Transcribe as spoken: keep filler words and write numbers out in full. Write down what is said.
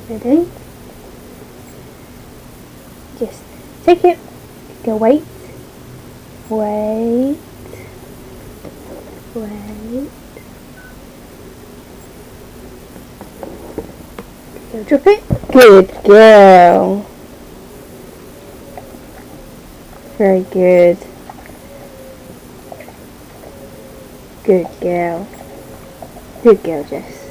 Ready? Just take it. Go wait. Wait. Wait. Go drop it. Good girl. Very good. Good girl. Good girl, Jess.